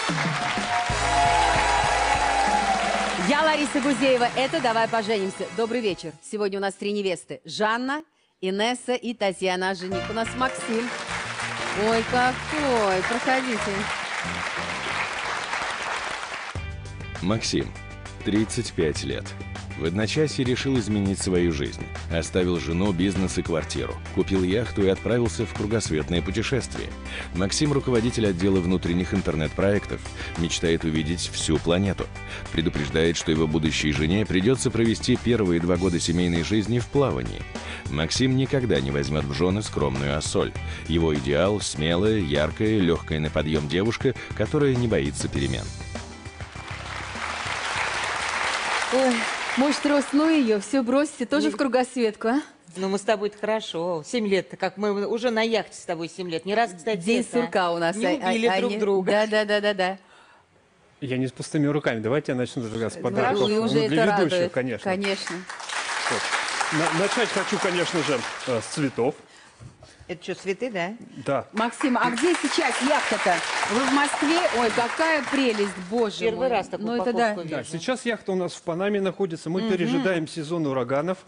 Я Лариса Гузеева. Это «Давай поженимся». Добрый вечер. Сегодня у нас 3 невесты. Жанна, Инесса и Татьяна. А жених у нас Максим. Ой, какой. Проходите. Максим, 35 лет. В одночасье решил изменить свою жизнь. Оставил жену, бизнес и квартиру. Купил яхту и отправился в кругосветное путешествие. Максим, руководитель отдела внутренних интернет-проектов, мечтает увидеть всю планету. Предупреждает, что его будущей жене придется провести первые 2 года семейной жизни в плавании. Максим никогда не возьмет в жены скромную Ассоль. Его идеал – смелая, яркая, легкая на подъем девушка, которая не боится перемен. Ой, может, рост, ну ее, все бросите, тоже в кругосветку, а? Ну, мы с тобой-то хорошо. 7 лет, как мы уже на яхте с тобой 7 лет. Не раз, кстати, День сурка у нас. не убили друг друга. Да. Я не с пустыми руками. Давайте я начну с подарков. Вы уже для это ведущих, радует. конечно. Конечно. Вот. Начать хочу, конечно же, с цветов. Это что, цветы, да? Да. Максим, а где сейчас яхта-то? Вы в Москве? Ой, какая прелесть, боже мой. Первый раз такую Ну, это да. упаковку Да, вижу. сейчас яхта у нас в Панаме находится. Мы пережидаем сезон ураганов.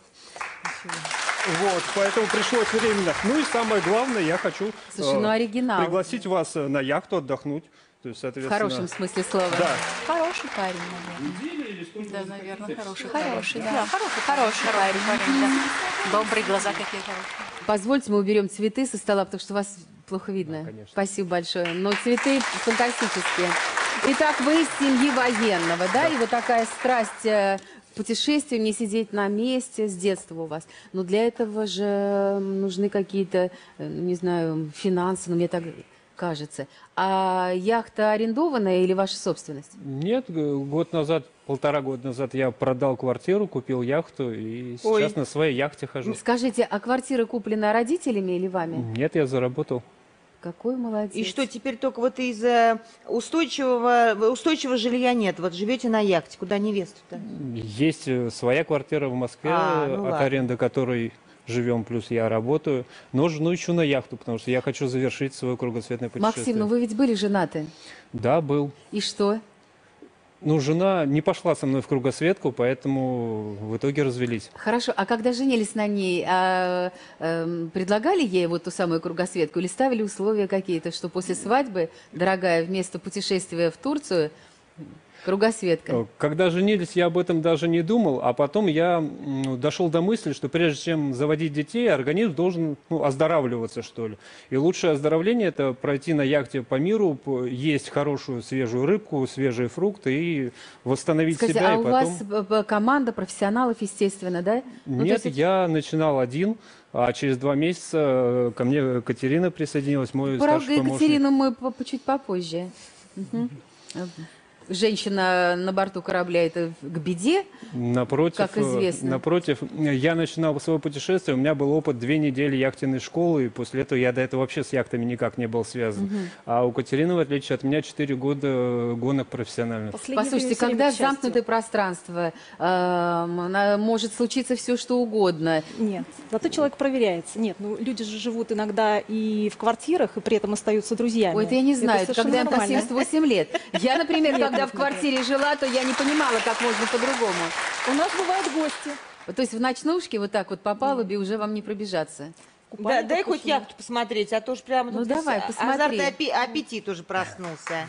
Вот, поэтому пришлось временно. Ну и самое главное, я хочу Слушай, ну оригинал. пригласить вас на яхту отдохнуть. То есть, В соответственно, хорошем смысле слова. Да. Хороший парень, наверное. Да, наверное, хороший парень. Да, хороший парень, да. Добрые глаза какие хорошие. Позвольте, мы уберем цветы со стола, потому что вас плохо видно. конечно. Спасибо большое. Но цветы фантастические. Итак, вы из семьи военного, да? И вот такая страсть к путешествию, не сидеть на месте с детства у вас. Но для этого же нужны какие-то, не знаю, финансы, но мне так кажется. А яхта арендованная или ваша собственность? Нет, год назад, 1,5 года назад я продал квартиру, купил яхту и сейчас Ой. на своей яхте хожу. Скажите, а квартира куплена родителями или вами? Нет, я заработал. Какой молодец. И что, теперь только вот из-за устойчивого жилья нет? Вот живете на яхте, куда невесту-то? Есть своя квартира в Москве, Ну от ладно. аренды которой живем, плюс я работаю. Но жену ищу на яхту, потому что я хочу завершить свое кругосветное путешествие. Максим, ну вы ведь были женаты? Да, был. И что? Ну, жена не пошла со мной в кругосветку, поэтому в итоге развелись. Хорошо, а когда женились на ней, предлагали ей вот ту самую кругосветку или ставили условия какие-то, что после свадьбы, дорогая, вместо путешествия в Турцию, кругосветка? Когда женились, я об этом даже не думал, а потом я дошел до мысли, что прежде чем заводить детей, организм должен оздоравливаться, что ли. И лучшее оздоровление – это пройти на яхте по миру, есть хорошую свежую рыбку, свежие фрукты и восстановить Скажите, себя. а И у потом... вас команда профессионалов, естественно, да? Ну, то Нет, есть я начинал один, а через 2 месяца ко мне Катерина присоединилась, мой Про старший помощник. Екатерину мы чуть попозже. Мгм. Женщина на борту корабля – это к беде, Напротив, как известно. напротив, я начинал свое путешествие, у меня был опыт 2 недели яхтенной школы, и после этого я до этого вообще с яхтами никак не был связан. А у Катерины, в отличие от меня, 4 года гонок профессиональных. Послушайте, когда замкнутое пространство, может случиться все, что угодно. Нет, зато человек проверяется. Нет, ну люди же живут иногда и в квартирах, и при этом остаются друзьями. Ой, это я не знаю, это совершенно когда им по нормально. 78 лет. Я, например, когда в квартире жила, то я не понимала, как можно по-другому. У нас бывают гости. То есть в ночнушке вот так вот по палубе уже вам не пробежаться. Да, Купальник дай хоть отпущенный. яхту посмотреть, а то ж прямо Ну, тут давай, посмотри. азартный аппетит уже проснулся.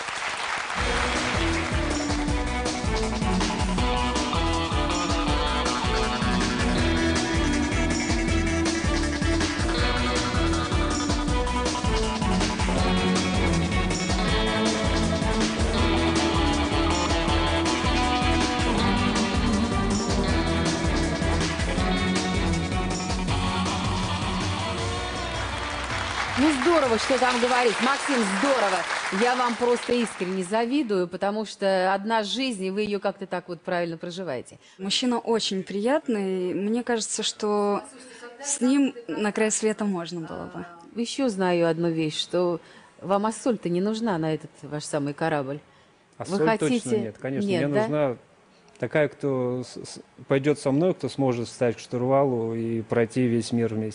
Ну здорово, что там говорить. Максим, здорово. Я вам просто искренне завидую, потому что одна жизнь, и вы ее как-то так вот правильно проживаете. Мужчина очень приятный. Мне кажется, что с ним на край света можно было бы. Еще знаю одну вещь, что вам Ассоль-то не нужна на этот ваш самый корабль. Ассоль Вы хотите... точно нет, конечно. Нет, Мне да? нужна такая, кто пойдет со мной, кто сможет встать к штурвалу и пройти весь мир вместе.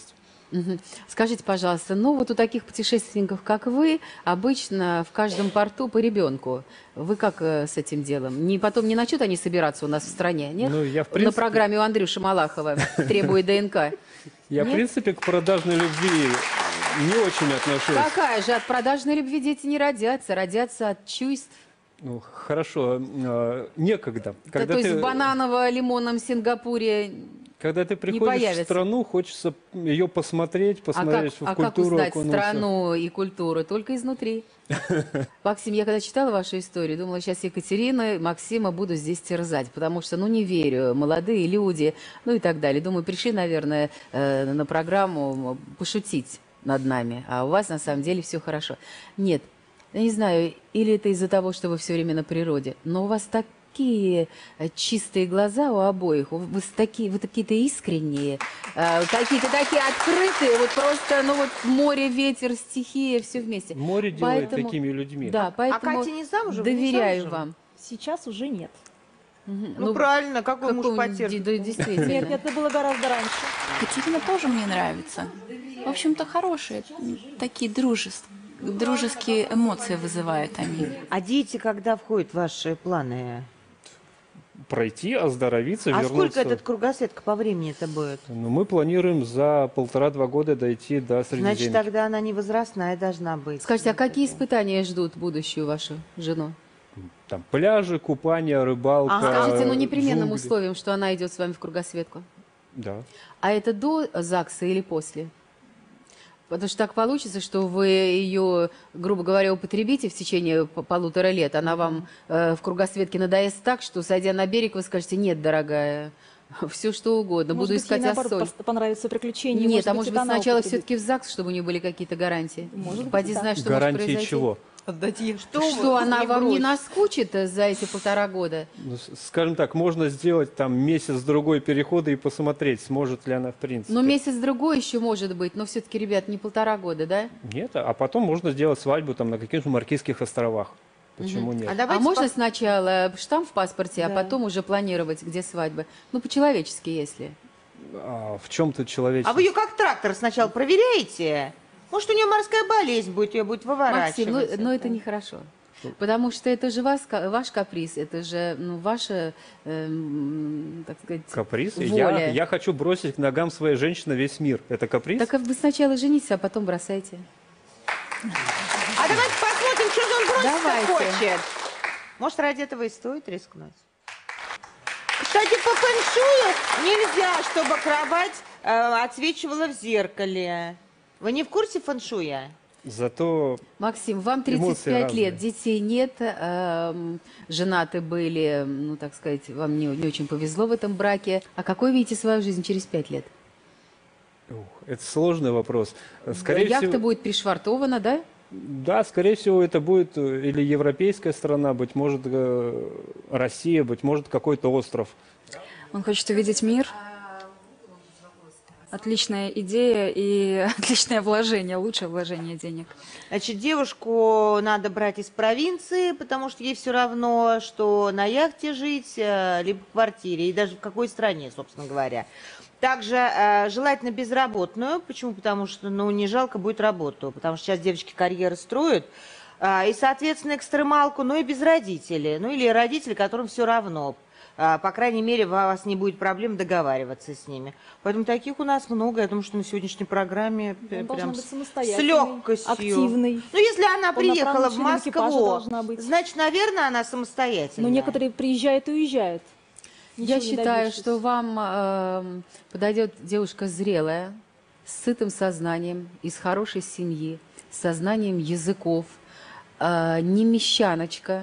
Мгм. Скажите, пожалуйста, ну вот у таких путешественников, как вы, обычно в каждом порту по ребенку. Вы как с этим делом? Потом не начнут они собираться у нас в стране, нет? Ну, я, в На принципе, программе у Андрюши Малахова «Требует ДНК». я, в Нет? принципе, к продажной любви не очень отношусь. Какая же? От продажной любви дети не родятся, родятся от чувств. Ну, хорошо, некогда. Да, то есть в бананово-лимонном Сингапуре. Когда ты приходишь в появится. страну, хочется ее посмотреть, посмотреть в как культуру, узнать окунуться. страну и культуру? Только изнутри. Максим, я когда читала вашу историю, думала, сейчас Екатерина, Максима буду здесь терзать, потому что, ну, не верю, молодые люди, ну и так далее. Думаю, пришли, наверное, на программу пошутить над нами, а у вас на самом деле все хорошо. Нет, я не знаю, или это из-за того, что вы все время на природе, но у вас такие чистые глаза у обоих, вы такие-то искренние, какие-то такие открытые, вот просто, ну вот море, ветер, стихия, все вместе. Море делает такими людьми. Да, поэтому Катя не замужем? Вы не доверяю замужем? вам. Сейчас уже нет. Ну, правильно, какой муж потерпит? Да, действительно. Нет, это было гораздо раньше. Екатерина тоже мне нравится. В общем-то, хорошие, такие дружеские эмоции вызывают они. А дети когда входят в ваши планы? Пройти, оздоровиться, А вернуться. сколько этот кругосветка по времени это будет? Ну, мы планируем за 1,5-2 года дойти до Значит, Средиземья. тогда она не возрастная должна быть. Скажите, а какие испытания ждут будущую вашу жену? Там пляжи, купание, рыбалка. Скажите, ну непременным джунгли. условием, что она идет с вами в кругосветку. Да. А это до ЗАГСа или после? Потому что так получится, что вы ее, грубо говоря, употребите в течение 1,5 лет. Она вам в кругосветке надоест так, что, сойдя на берег, вы скажете: нет, дорогая, все что угодно, Может буду быть, искать ей, наоборот, ассоль. понравится приключение. Нет, а быть, может это быть, она сначала употребит. все-таки в ЗАГС, чтобы у нее были какие-то гарантии? Может быть, Поди и так. знаешь, что может Гарантии произойти. чего? Что, она вам не наскучит за эти 1,5 года? Ну, скажем так, можно сделать там месяц-другой перехода и посмотреть, сможет ли она в принципе. Ну, месяц-другой еще может быть, но все-таки, ребят, не 1,5 года, да? Нет, а потом можно сделать свадьбу там на каких-то Маркизских островах. Почему нет? А А давайте можно сначала штамп в паспорте, а Да. потом уже планировать, где свадьба? Ну, по-человечески, если. А в чем-то человечество? А вы ее как трактор сначала проверяете? Может, у нее морская болезнь будет, ее будет выворачивать. Максим, ну это нехорошо. Потому что это же ваш каприз, это же ваша, так сказать, Каприз? воля. Я хочу бросить к ногам своей женщины весь мир. Это каприз? Так вы сначала женитесь, а потом бросайте. А давайте посмотрим, что же он бросить Давайте. хочет. Может, ради этого и стоит рискнуть. Кстати, по фэншую нельзя, чтобы кровать отсвечивала в зеркале. Вы не в курсе фэншуя? Зато Максим, вам Эмоции 35 разные. лет, детей нет, женаты были, ну, так сказать, вам не очень повезло в этом браке. А какой видите свою жизнь через 5 лет? это сложный вопрос. Скорее Яхта всего, будет пришвартована, да? да, скорее всего, это будет или европейская страна, быть может, Россия, быть может, какой-то остров. Он хочет увидеть мир. Отличная идея и отличное вложение, лучшее вложение денег. Значит, девушку надо брать из провинции, потому что ей все равно, что на яхте жить, либо в квартире, и даже в какой стране, собственно говоря. Также желательно безработную. Почему? Потому что, ну, не жалко будет работу, потому что сейчас девочки карьеры строят. И, соответственно, экстремалку, но и без родителей. Ну, или родители, которым все равно. По крайней мере, у вас не будет проблем договариваться с ними. Поэтому таких у нас много. Я думаю, что на сегодняшней программе Он должен прям быть с самостоятельный, легкостью. активный. Ну, если она приехала в Полноправный член экипажа Москву, должна быть. значит, наверное, она самостоятельная. Но некоторые приезжают и уезжают. Я Ничего не считаю, добившись. что вам подойдет девушка зрелая, с сытым сознанием, из хорошей семьи, с сознанием языков, не мещаночка,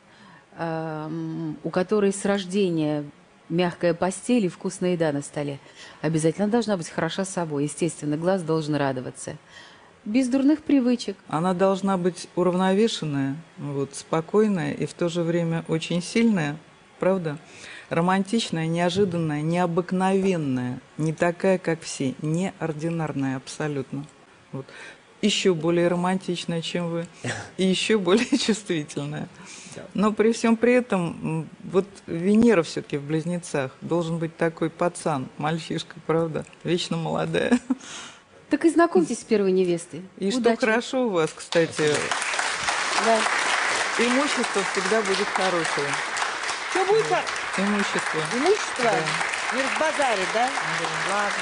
у которой с рождения мягкая постель и вкусная еда на столе. Обязательно должна быть хороша собой. Естественно, глаз должен радоваться. Без дурных привычек. Она должна быть уравновешенная, вот, спокойная и в то же время очень сильная, правда? Романтичная, неожиданная, необыкновенная, не такая, как все, неординарная абсолютно. Вот. Еще более романтичная, чем вы, и еще более чувствительная. Но при всем при этом, вот Венера все-таки в Близнецах должен быть такой пацан, мальчишка, правда, вечно молодая. Так и знакомьтесь с первой невестой. И что Удачи. хорошо у вас, кстати, Да. имущество всегда будет хорошее. Что будет? Имущество. Имущество? Да. Не разбазарить, да? Ладно.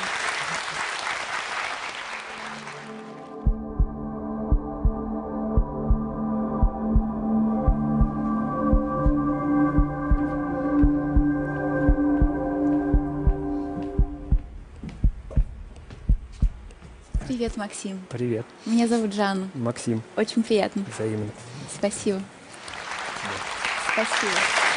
Привет, Максим. Привет, Меня зовут Жанна. Максим, Очень приятно. взаимно. Спасибо. Спасибо.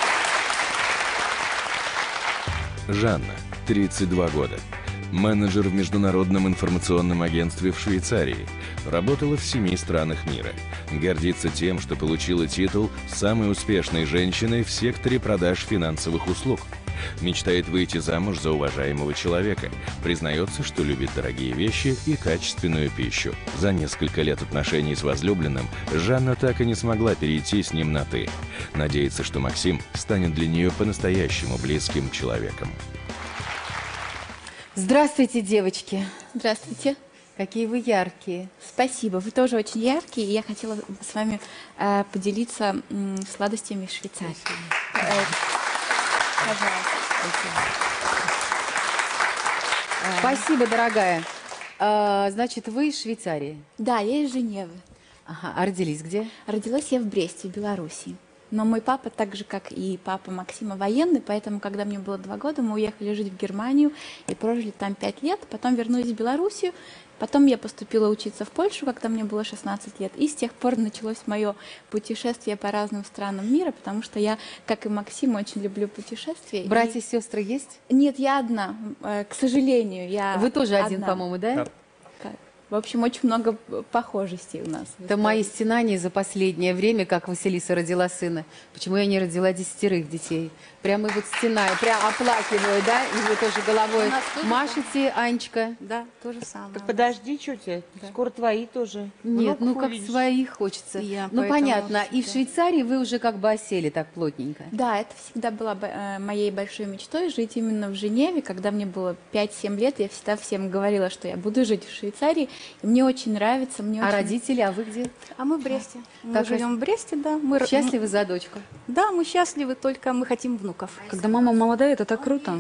Жанна, 32 года. Менеджер в международном информационном агентстве в Швейцарии. Работала в 7 странах мира. Гордится тем, что получила титул самой успешной женщины в секторе продаж финансовых услуг. Мечтает выйти замуж за уважаемого человека. Признается, что любит дорогие вещи и качественную пищу. За несколько лет отношений с возлюбленным Жанна так и не смогла перейти с ним на «ты». Надеется, что Максим станет для нее по-настоящему близким человеком. Здравствуйте, девочки. Здравствуйте. Какие вы яркие. Спасибо. Вы тоже очень яркие. И я хотела с вами поделиться сладостями из Швейцарии. Пожалуйста. Спасибо, дорогая. Значит, вы из Швейцарии? Да, я из Женевы. Ага. А родились где? Родилась я в Бресте, в Беларуси. Но мой папа, так же, как и папа Максима, военный, поэтому, когда мне было 2 года, мы уехали жить в Германию и прожили там 5 лет, потом вернулись в Белоруссию, потом я поступила учиться в Польшу, когда мне было 16 лет, и с тех пор началось мое путешествие по разным странам мира, потому что я, как и Максим, очень люблю путешествия. Братья и сестры есть? Нет, я одна, к сожалению, я Вы тоже один, одна. по-моему, да? Да. В общем, очень много похожестей у нас. Это мои стенания за последнее время, как Василиса родила сына. Почему я не родила 10 детей? Прямо вот стена, прям оплакиваю, да? И вы тоже головой У нас тоже машете, Анечка? Да, то же самое. Так подожди, что тебе? Скоро твои тоже. Нет, ну как увидишь. своих хочется. Я Ну поэтому понятно. И в всегда- Швейцарии вы уже как бы осели так плотненько. Да, это всегда была моей большой мечтой жить именно в Женеве. Когда мне было 5-7 лет, я всегда всем говорила, что я буду жить в Швейцарии. И мне очень нравится. Мне А очень... родители, а вы где? А мы в Бресте. Мы Как живем в Бресте, да. Мы Счастливы за дочку? Да, мы счастливы, только мы хотим внуков. Когда мама молодая, это так круто.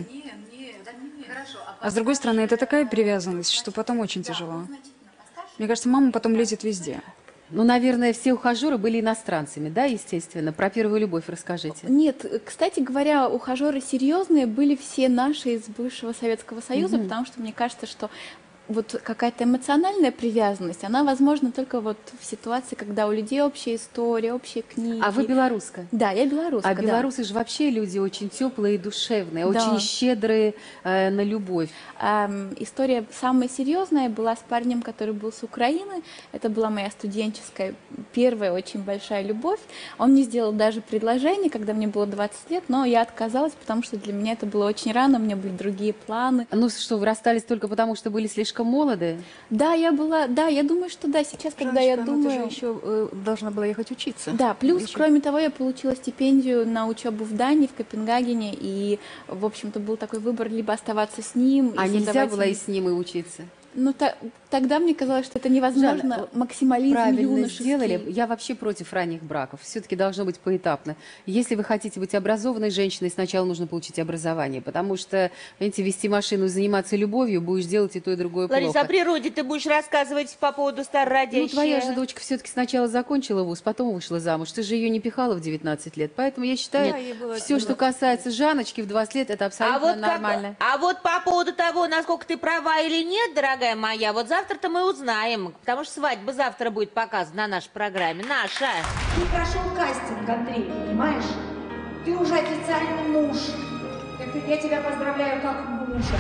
А с другой стороны, это такая привязанность, что потом очень тяжело. Мне кажется, мама потом лезет везде. Ну, наверное, все ухажеры были иностранцами, да, естественно. Про первую любовь расскажите. Нет, кстати говоря, ухажеры серьезные были все наши из бывшего Советского Союза, потому что мне кажется, что вот какая-то эмоциональная привязанность, она возможна только вот в ситуации, когда у людей общая история, общие книги. А вы белоруска? Да, я белоруска. А да. белорусы же вообще люди очень теплые и душевные, Да. очень щедрые на любовь. История самая серьезная была с парнем, который был с Украины. Это была моя студенческая первая очень большая любовь. Он мне сделал даже предложение, когда мне было 20 лет, но я отказалась, потому что для меня это было очень рано, у меня были другие планы. Ну что, вы расстались только потому, что были слишком молоды? Да, я думаю, что да, сейчас, когда я Жанночка, ну думаю... ты же еще должна была ехать учиться. Да, плюс, Еще- кроме того, я получила стипендию на учебу в Дании, в Копенгагене, и, в общем-то, был такой выбор либо оставаться с ним... А и нельзя создавать было и семью. с ним и учиться? Ну, тогда мне казалось, что это невозможно. Жанна, Максимализм Правильно юношеский. сделали. Я вообще против ранних браков. Все-таки должно быть поэтапно. Если вы хотите быть образованной женщиной, сначала нужно получить образование, потому что, понимаете, вести машину и заниматься любовью будешь делать и то, и другое Лариса, плохо. о природе ты будешь рассказывать по поводу старородящей? Ну, твоя же дочка все-таки сначала закончила вуз, потом вышла замуж. Ты же ее не пихала в 19 лет. Поэтому я считаю, Да, ей было все, что касается Жанночки в 20 лет, это абсолютно нормально. А вот по поводу того, насколько ты права или нет, дорогая моя, вот завтра-то мы узнаем, потому что свадьба завтра будет показана на нашей программе. Наша. Ты прошел кастинг, Андрей, понимаешь? Ты уже официальный муж. Так я тебя поздравляю как мужа.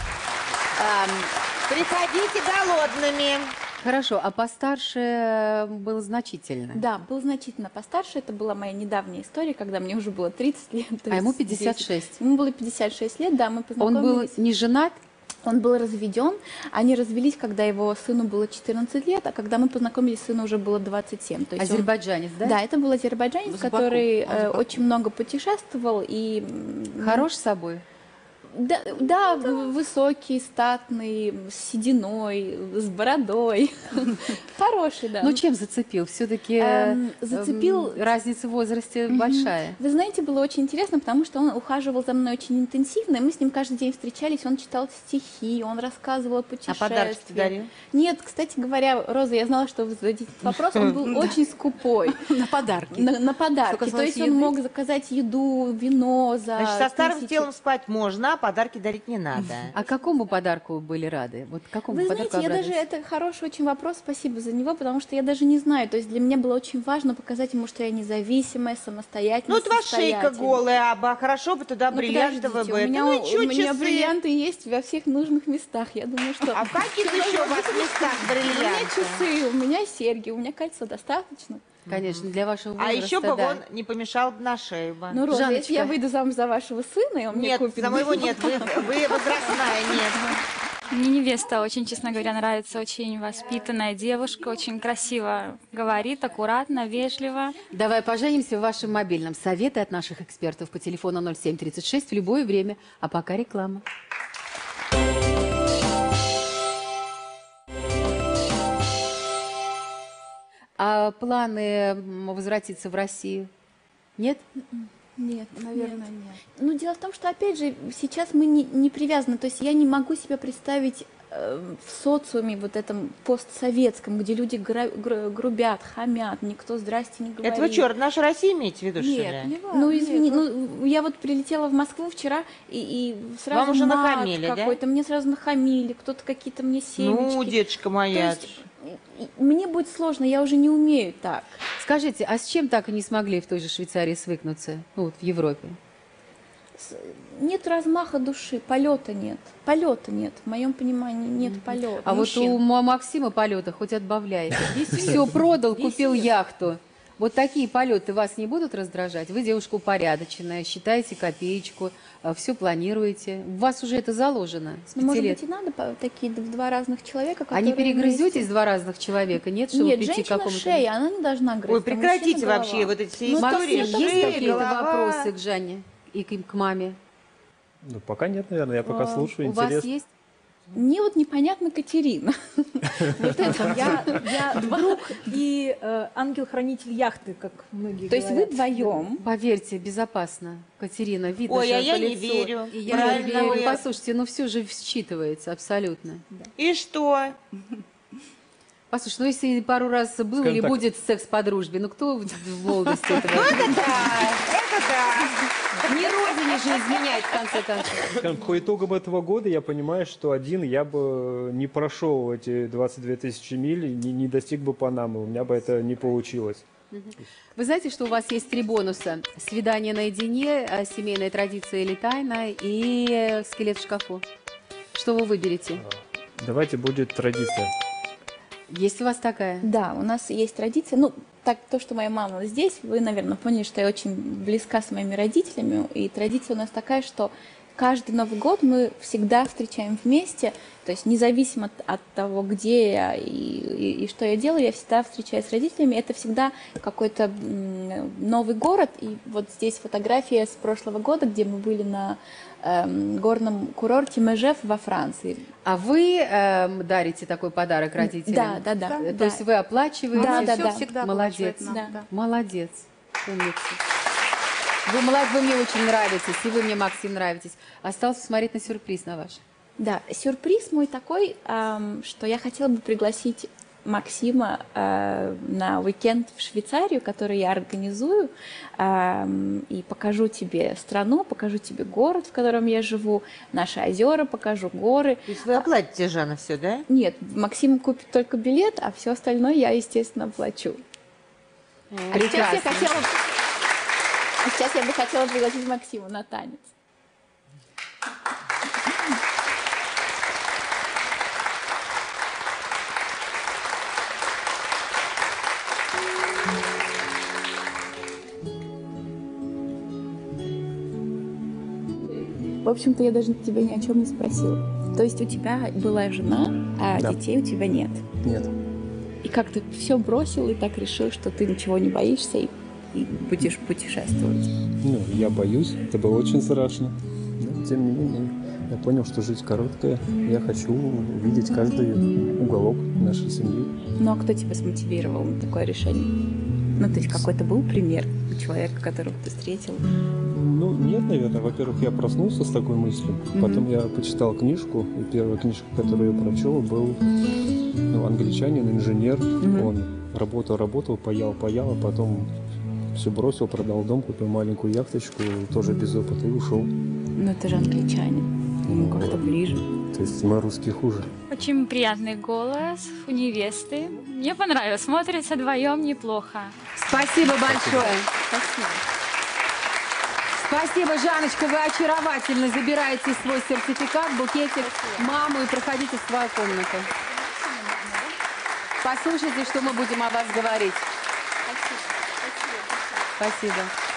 Приходите голодными. Хорошо, а постарше было значительно? Да, был значительно постарше. Это была моя недавняя история, когда мне уже было 30 лет. то А ему есть 56? Ему было 56 лет, да, мы Он познакомились. был не женат? Он был разведен. Они развелись, когда его сыну было 14 лет, а когда мы познакомились, сыну уже было 27. То есть он- Азербайджанец, да? Да, это был азербайджанец, С Баку. который Он с Баку. очень много путешествовал и Хорош с собой? Да, высокий, статный, с сединой, с бородой. Хороший, да. Ну, чем зацепил? Все-таки Зацепил... разница в возрасте большая. Вы знаете, было очень интересно, потому что он ухаживал за мной очень интенсивно, и мы с ним каждый день встречались, он читал стихи, он рассказывал о путешествиях. А подарки ты дарил? Нет, кстати говоря, Роза, я знала, что вы зададите этот вопрос, он был очень скупой. На подарки. На подарки. То есть он мог заказать еду, вино за Значит, со старым 1000. телом спать можно, а подарки дарить не надо. А какому подарку были рады? Вот какому Вы подарку знаете, я даже, обрадовались? это хороший очень вопрос, спасибо за него, потому что я даже не знаю, то есть для меня было очень важно показать ему, что я независимая, самостоятельная, Ну, вот ваша шейка голая, а хорошо бы туда бриллиантовая бы. у меня, Ну, и чё, у меня часы? бриллианты есть во всех нужных местах, я думаю, что... А в каких еще у вас местах У меня бриллианты? часы, у меня серьги, у меня кольцо достаточно. Конечно, для вашего А возраста, еще бы да. он не помешал бы на шею бы. Ну, Роза, Жанночка. если я выйду замуж за вашего сына, и он мне Нет, купит... за моего нет, вы возрастная, нет. Мне невеста очень, честно говоря, нравится. Очень воспитанная девушка, очень красиво говорит, аккуратно, вежливо. Давай поженимся в вашем мобильном. Советы от наших экспертов по телефону 0736 в любое время. А пока реклама. А планы возвратиться в Россию? Нет? Нет, наверное, нет. Ну, дело в том, что, опять же, сейчас мы не привязаны, то есть я не могу себе представить в социуме вот этом постсоветском, где люди грубят, хамят, никто здрасте не говорит. Это вы что, наша Россия имеете в виду, что Нет, ли? ну извини, ну я вот прилетела в Москву вчера и сразу Вам уже мат нахамили, да? какой-то, мне сразу нахамили, кто-то какие-то мне семечки. Ну, деточка моя. То есть, мне будет сложно, я уже не умею так. Скажите, а с чем так и не смогли в той же Швейцарии свыкнуться? Ну, вот в Европе. Нет размаха души, полета нет. Полета нет. В моем понимании нет полета. А вот у Максима полета хоть отбавляй. Все продал, купил яхту. Вот такие полеты вас не будут раздражать? Вы девушка упорядоченная, считаете копеечку, все планируете. У вас уже это заложено с 5 Может лет. быть, и надо такие два разных человека, А не которые перегрызетесь вместе. два разных человека? Нет, чтобы Нет, прийти к женщина какому-то... шея, она не должна грызть. Ой, а прекратите мужчина голова. вообще вот эти все Ну, истории. Максим, есть Шея, какие-то голова. вопросы к Жанне и к маме? Ну, пока нет, наверное, я пока слушаю, У вас интересно. есть? Мне вот непонятно Катерина. Вот это Я друг и ангел-хранитель яхты, как многие То есть вы говорят. вдвоем. Поверьте, безопасно. Катерина, видно Ой, же а по я не лицу. верю. И я Правильно не верю. вы. Послушайте, ну все же считывается абсолютно. И что? Послушай, ну если пару раз был Скажем или так. будет секс по дружбе, ну кто в молодости этого? Это да. Не родине же изменять, в конце концов. Скажем, по итогам этого года я понимаю, что один я бы не прошел эти 22 тысячи миль, не достиг бы Панамы, у меня бы это не получилось. Вы знаете, что у вас есть 3 бонуса? Свидание наедине, семейная традиция или тайна и скелет в шкафу. Что вы выберете? Давайте будет традиция. Есть у вас такая? Да, у нас есть традиция. Ну, так, то, что моя мама здесь, вы, наверное, поняли, что я очень близка с моими родителями. И традиция у нас такая, что каждый Новый год мы всегда встречаем вместе. То есть независимо от того, где я и что я делаю, я всегда встречаюсь с родителями. Это всегда какой-то новый город. И вот здесь фотография с прошлого года, где мы были на горном курорте Межев во Франции. А вы дарите такой подарок родителям? Да. То есть вы оплачиваете? Да. всегда Молодец. оплачивает нам, да. Молодец. Умница. Вы мне очень нравитесь, и вы мне, Максим, нравитесь. Осталось посмотреть на сюрприз на ваш. Да, сюрприз мой такой, что я хотела бы пригласить Максима на уикенд в Швейцарию, который я организую, и покажу тебе страну, покажу тебе город, в котором я живу, наши озера, покажу горы. То есть вы оплатите, Жанна, все, да? Нет, Максим купит только билет, а все остальное я, естественно, плачу. А сейчас я бы хотела пригласить Максима на танец. В общем-то, я даже тебя ни о чем не спросила. То есть у тебя была жена, а Да. детей у тебя нет. Нет. И как ты все бросил и так решил, что ты ничего не боишься и будешь путешествовать. Ну, я боюсь, это было очень страшно. тем не менее, я понял, что жизнь короткая. Я хочу видеть каждый уголок нашей семьи. Ну а кто тебя смотивировал на такое решение? Ну, то есть какой-то был пример человека, которого ты встретил? Ну, нет, наверное. Во-первых, я проснулся с такой мыслью. Потом я почитал книжку. И первая книжка, которую я прочел, был англичанин, инженер. Он работал, паял, а потом все бросил, продал дом, купил маленькую яхточку, тоже без опыта, и ушел. Ну, это же англичанин. Ему как-то ближе. То есть мы русские хуже. Очень приятный голос у невесты. Мне понравилось. Смотрится вдвоем неплохо. Спасибо большое. Спасибо. Спасибо, Жанночка, вы очаровательно забираете свой сертификат, букетик, маму и проходите в свою комнату. Послушайте, что мы будем о вас говорить. Спасибо.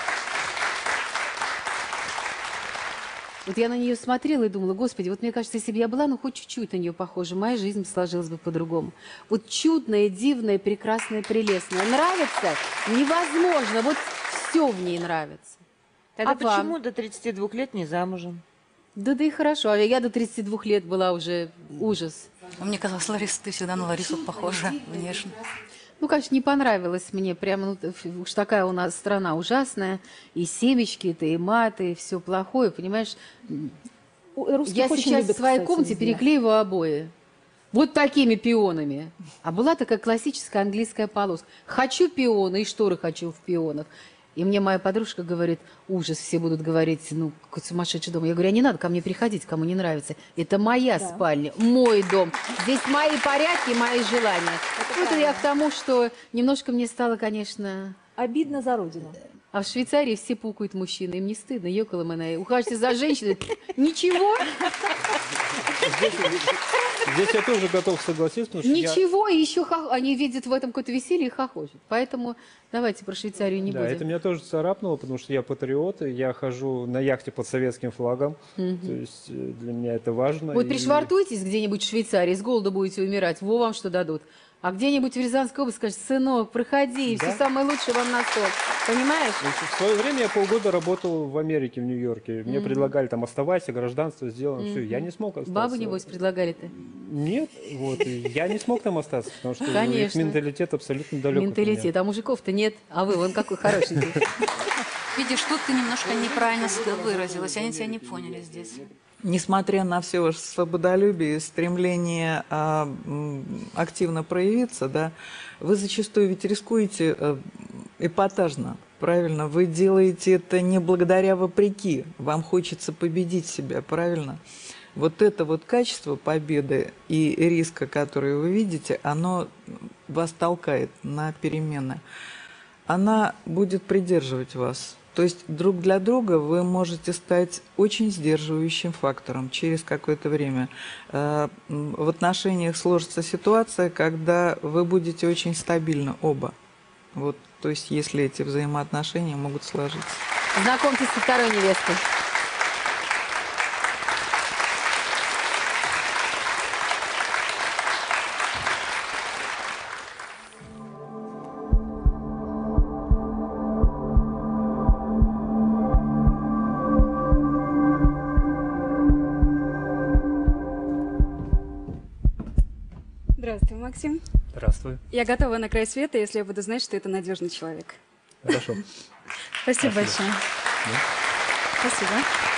Вот я на нее смотрела и думала, господи, вот мне кажется, если бы я была, ну, хоть чуть-чуть на нее похожа, моя жизнь сложилась бы по-другому. Вот чудная, дивная, прекрасная, прелестная. Нравится? Невозможно. Вот все в ней нравится. Тогда А вам? почему до 32 лет не замужем? Да и хорошо. А я до 32 лет была уже ужас. Мне казалось, Лариса, ты всегда на Ларису похожа внешне. Ну, конечно, не понравилось мне. Прямо, ну, уж такая у нас страна ужасная. И семечки-то, и маты, и все плохое, понимаешь? Я сейчас в своей комнате переклеиваю обои. Вот такими пионами. А была такая классическая английская полоска. Хочу пионы, и шторы хочу в пионах. И мне моя подружка говорит, ужас, все будут говорить, ну, какой сумасшедший дом. Я говорю, а не надо ко мне приходить, кому не нравится. Это моя спальня, мой дом. Здесь мои порядки, мои желания. Это я к тому, что немножко мне стало, конечно... Обидно за родину. А в Швейцарии все пукают мужчины, им не стыдно, ёкала мы ухаживайте за женщиной. Ничего. Здесь я тоже готов согласиться, потому что ничего, и еще они видят в этом какое-то веселье и хохочут. Поэтому давайте про Швейцарию не будем. Да, это меня тоже царапнуло, потому что я патриот, и я хожу на яхте под советским флагом. То есть для меня это важно. Вот пришвартуйтесь где-нибудь в Швейцарии, с голоду будете умирать, во вам что дадут. А где-нибудь в Рязанской области скажут, сынок, проходи, все самое лучшее вам на стол. Понимаешь? В свое время я полгода работал в Америке, в Нью-Йорке. Мне предлагали там оставайся, гражданство сделано, все. Я не смог остаться. Бабу, небось, предлагали-то? Нет, вот. Я не смог там остаться, потому что их менталитет абсолютно далек. Менталитет, а мужиков-то нет. А вы вон какой хорошенький. Видишь, тут ты немножко неправильно выразилась, они тебя не поняли здесь. Несмотря на все ваше свободолюбие и стремление активно проявиться, да, вы зачастую ведь рискуете эпатажно, правильно? Вы делаете это не благодаря вопреки, вам хочется победить себя, правильно? Вот это вот качество победы и риска, который вы видите, оно вас толкает на перемены. Она будет придерживать вас. То есть друг для друга вы можете стать очень сдерживающим фактором через какое-то время. В отношениях сложится ситуация, когда вы будете очень стабильны оба. Вот, то есть если эти взаимоотношения могут сложиться. Знакомьтесь со второй невестой. Здравствуй, Максим. Здравствуй. Я готова на край света, если я буду знать, что это надежный человек. Хорошо. Спасибо большое. Спасибо.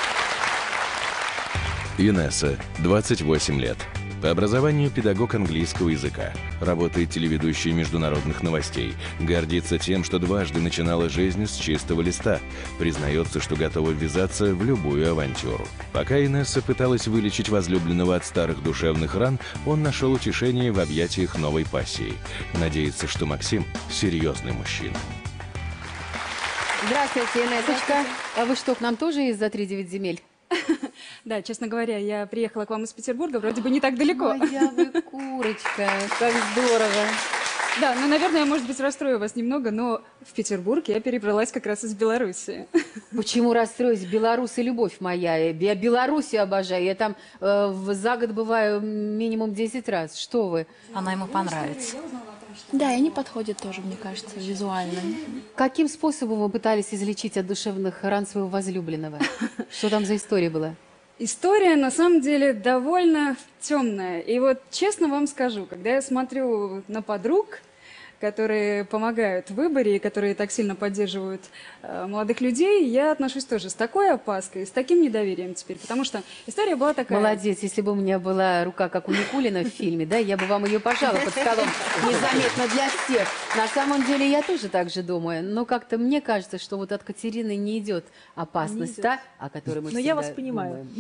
Инесса, 28 лет. По образованию педагог английского языка. Работает телеведущей международных новостей. Гордится тем, что дважды начинала жизнь с чистого листа. Признается, что готова ввязаться в любую авантюру. Пока Инесса пыталась вылечить возлюбленного от старых душевных ран, он нашел утешение в объятиях новой пассии. Надеется, что Максим – серьезный мужчина. Здравствуйте, Инессочка. А вы что, к нам тоже из-за 3-9 земель? Да, честно говоря, я приехала к вам из Петербурга, вроде бы не так далеко. Моя вы курочка, как здорово. Да, ну, наверное, я, может быть, расстрою вас немного, но в Петербург я перебралась как раз из Беларуси. Почему расстроюсь? Беларусь и любовь моя. Я Белоруссию обожаю. Я там за год бываю минимум 10 раз. Что вы? Она ему понравится. Да, и они подходят тоже, мне кажется, визуально. Каким способом вы пытались излечить от душевных ран своего возлюбленного? Что там за история была? История, на самом деле, довольно темная. И вот честно вам скажу, когда я смотрю на подруг, которые помогают в выборе и которые так сильно поддерживают молодых людей, я отношусь тоже с такой опаской, с таким недоверием теперь, потому что история была такая. Молодец, если бы у меня была рука, как у Никулина в фильме, да, я бы вам ее пожала под столом незаметно для всех. На самом деле я тоже так же думаю, но как-то мне кажется, что вот от Катерины не идет опасность, та, о которой мы Но я вас понимаю.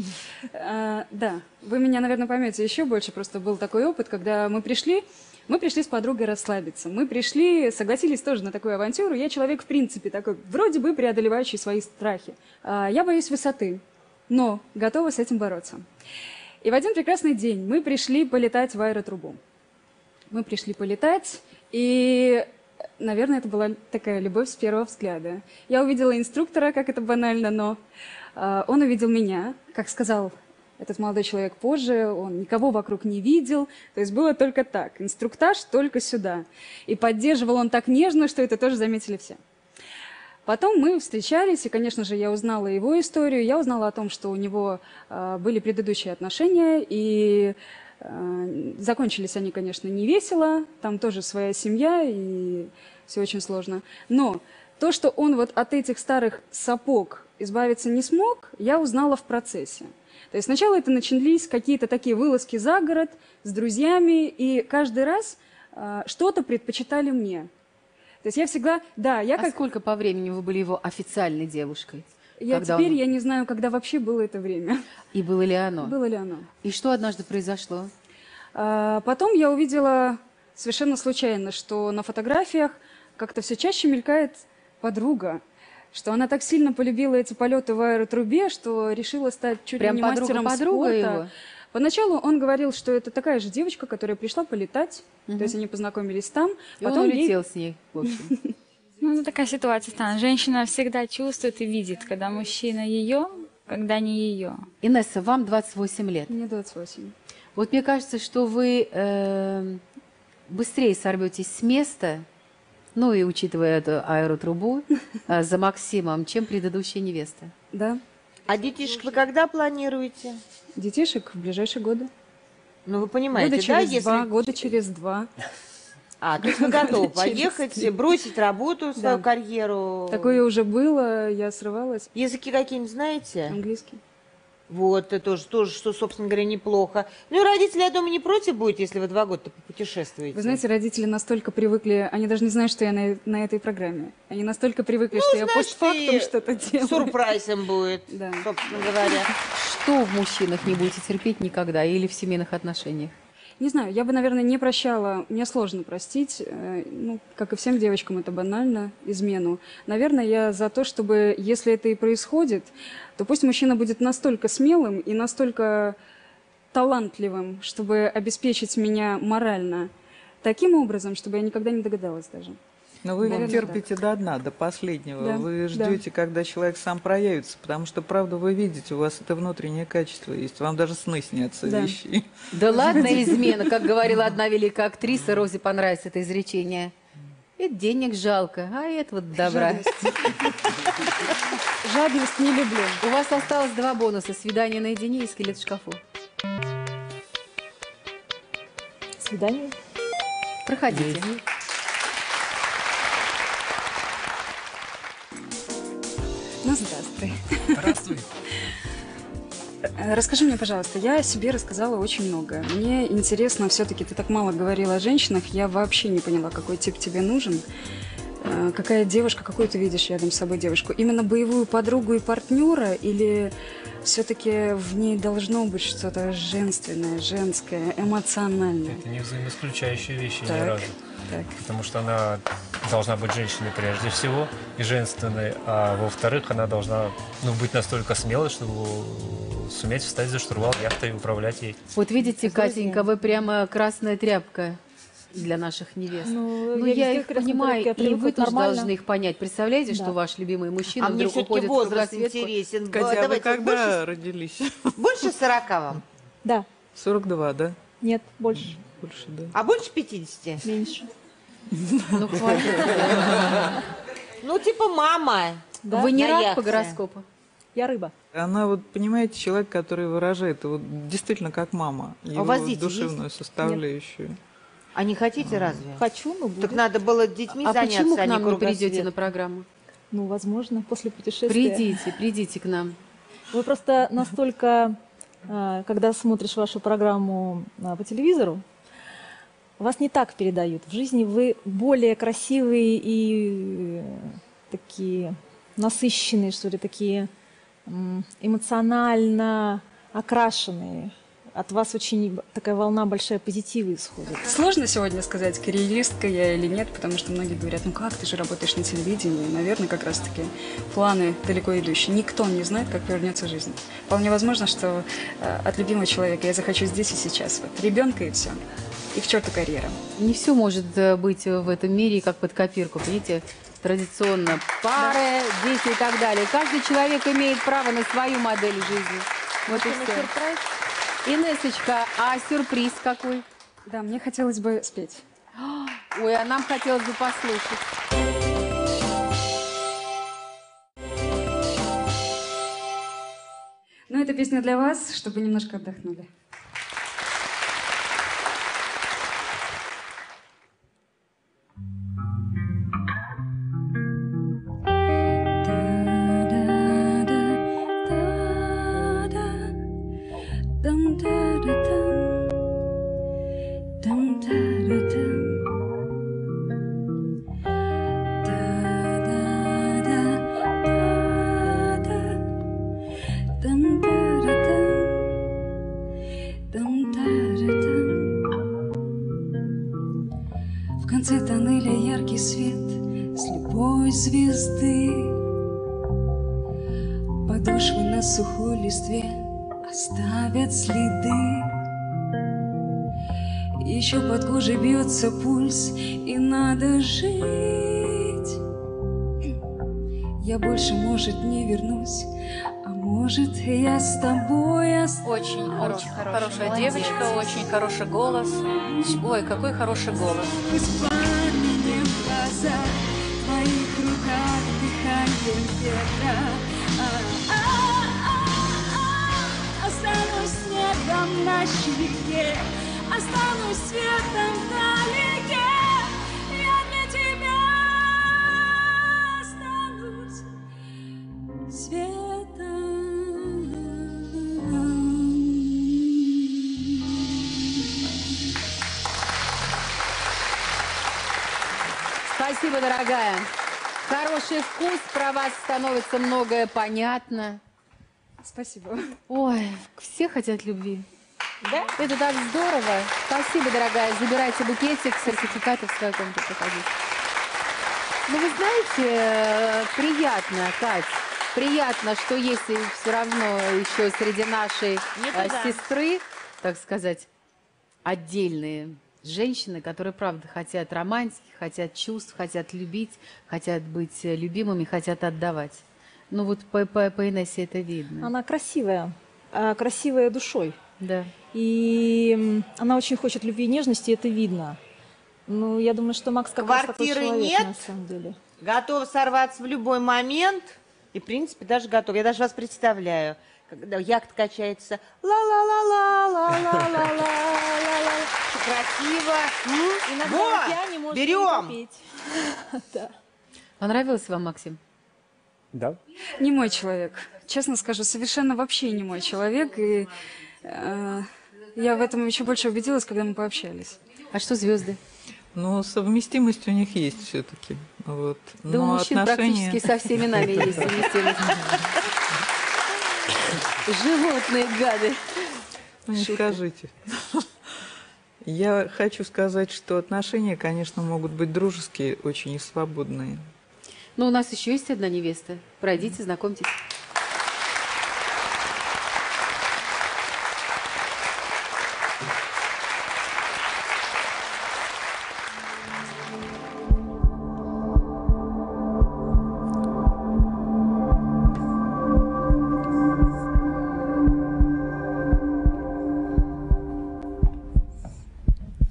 Да, вы меня, наверное, поймете еще больше, просто был такой опыт, когда мы пришли с подругой расслабиться. Мы пришли, согласились тоже на такую авантюру. Я человек, в принципе, такой, вроде бы преодолевающий свои страхи. Я боюсь высоты, но готова с этим бороться. И в один прекрасный день мы пришли полетать в аэротрубу. Мы пришли полетать, и, наверное, это была такая любовь с первого взгляда. Я увидела инструктора, как это банально, но он увидел меня, как сказал этот молодой человек позже, он никого вокруг не видел, то есть было только так, инструктаж только сюда. И поддерживал он так нежно, что это тоже заметили все. Потом мы встречались, и, конечно же, я узнала его историю, я узнала о том, что у него были предыдущие отношения, и закончились они, конечно, не весело, там тоже своя семья, и все очень сложно. Но то, что он вот от этих старых сапог избавиться не смог, я узнала в процессе. То есть сначала это начались какие-то такие вылазки за город с друзьями, и каждый раз что-то предпочитали мне. То есть я всегда, да, я как... сколько по времени вы были его официальной девушкой? Я не знаю, когда вообще было это время. И было ли оно? Было ли оно. И что однажды произошло? Потом я увидела совершенно случайно, что на фотографиях как-то все чаще мелькает подруга, что она так сильно полюбила эти полеты в аэротрубе, что решила стать чуть ли не мастером спорта. Его? Поначалу он говорил, что это такая же девочка, которая пришла полетать, то есть они познакомились там. И потом он улетел с ней, в общем. Ну, такая ситуация странная. Женщина всегда чувствует и видит, когда мужчина ее, когда не ее. Инесса, вам 28 лет. Мне 28. Вот мне кажется, что вы быстрее сорветесь с места, ну и учитывая эту аэротрубу, за Максимом, чем предыдущая невеста. Да. А детишек вы когда планируете? Детишек в ближайшие годы. Ну, вы понимаете, года через да? Два, года через 2. То есть вы готовы поехать, бросить работу, свою карьеру? Такое уже было, я срывалась. Языки какие-нибудь знаете? Английский. Вот, это тоже, что, собственно говоря, неплохо. Ну и родители, я думаю, не против будет, если вы 2 года попутешествуете. Вы знаете, родители настолько привыкли, они даже не знают, что я на этой программе. Они настолько привыкли, что я постфактум что-то делаю. Сюрприз им будет, да. Собственно говоря. Что в мужчинах не будете терпеть никогда или в семейных отношениях? Не знаю, я бы, наверное, не прощала, мне сложно простить, ну, как и всем девочкам, это банально, измену. Наверное, я за то, чтобы, если это и происходит, то пусть мужчина будет настолько смелым и настолько талантливым, чтобы обеспечить меня морально, таким образом, чтобы я никогда не догадалась даже. Но вы Наверное, терпите до дна, до последнего. Да, вы ждете, когда человек сам проявится, потому что, правда, вы видите, у вас это внутреннее качество есть. Вам даже сны снятся вещи. Да ладно, измена, как говорила одна великая актриса, Розе понравится это изречение. Это денег жалко, а это вот добра. Жадность не люблю. У вас осталось 2 бонуса: свидание наедине и скелет в шкафу. Свидание. Проходите. Ну, здравствуй. Здравствуй. Расскажи мне, пожалуйста, я о себе рассказала очень много. Мне интересно, все-таки ты так мало говорила о женщинах, я вообще не поняла, какой тип тебе нужен. Какая девушка, какую ты видишь рядом с собой девушку? Именно боевую подругу и партнера, или все-таки в ней должно быть что-то женственное, женское, эмоциональное? Это не взаимоисключающие вещи ни Так, разу. так. Потому что она должна быть женщиной прежде всего и женственной, а во-вторых, она должна быть настолько смелой, чтобы суметь встать за штурвал яхты и управлять ей. Вот видите, Катенька, вы прямо красная тряпка для наших невест. Ну, я их понимаю, и вы тоже нормально. должны их понять. Представляете, что ваш любимый мужчина А мне вдруг все-таки уходит в возраст кругосветку? интересен. Катя, а вы Давайте, когда родились? Больше 40 вам? Да. 42, да? Нет, больше. Больше, да. А больше 50? Меньше. Ну, хватит. Ну, типа мама. Да? Вы не На рак яхте. по гороскопу? Я рыба. Она вот, понимаете, человек, который выражает, вот действительно как мама, его у вас дети душевную есть? составляющую. А не хотите разве? Хочу, но будет. Так надо было детьми А заняться, почему к а не нам не придете кругосвет. на программу? Ну, возможно, после путешествия. Придите к нам. Вы просто настолько, когда смотришь вашу программу по телевизору, вас не так передают. В жизни вы более красивые и такие насыщенные, что ли, такие эмоционально окрашенные. От вас очень такая волна большая позитива исходит. Сложно сегодня сказать, карьеристка я или нет, потому что многие говорят, ну как, ты же работаешь на телевидении. Наверное, как раз-таки планы далеко идущие. Никто не знает, как повернется жизнь. Вполне возможно, что от любимого человека я захочу здесь и сейчас. Вот, ребенка и все. И к черту карьера. Не все может быть в этом мире как под копирку, понимаете? Традиционно пары, дети и так далее. Каждый человек имеет право на свою модель жизни. Вот и все. Инессочка, а сюрприз какой? Да, мне хотелось бы спеть. Ой, а нам хотелось бы послушать. Ну, эта песня для вас, чтобы немножко отдохнули. В конце тоннеля яркий свет слепой звезды. Подошвы на сухой листве оставят следы. Еще под кожей бьется пульс, и надо жить. Я больше, может, не вернусь, а может, я с тобой останусь. Очень хорошая девочка, очень хороший голос. Ой, какой хороший голос. С пламенем в глазах, в твоих руках дыхание ветра. Останусь снегом на щеке, останусь светом вдалеке. Я для тебя останусь Спасибо, дорогая. Хороший вкус, про вас становится многое понятно. Спасибо. Ой, все хотят любви. Да? Это так здорово. Спасибо, дорогая. Забирайте букетик, сертификаты в свою комнату проходите. Ну, вы знаете, приятно, Кать, приятно, что есть все равно еще среди нашей сестры, так сказать, отдельные женщины, которые, правда, хотят романтики, хотят чувств, хотят любить, хотят быть любимыми, хотят отдавать. Ну, вот по Инессе это видно. Она красивая, красивая душой. Да. И она очень хочет любви и нежности, это видно. Ну, я думаю, что Макс как раз такой Квартиры человек, нет, на самом деле. готов сорваться в любой момент. И, в принципе, даже готов. Я даже вас представляю. Когда яхта качается. Ла-ла-ла-ла-ла-ла-ла-ла-ла. Красиво. Иногда Вот, на пиане можно берем. попеть. Да. Понравилось вам, Максим? Да. Не мой человек. Честно скажу, совершенно вообще не мой человек. И я в этом еще больше убедилась, когда мы пообщались. А что звезды? Но совместимость у них есть все-таки. Вот. Да у Но мужчин отношения... практически со всеми нами есть совместимость. Животные гады. Ну, не скажите. Я хочу сказать, что отношения, конечно, могут быть дружеские, очень и свободные. Но у нас еще есть одна невеста. Пройдите, знакомьтесь.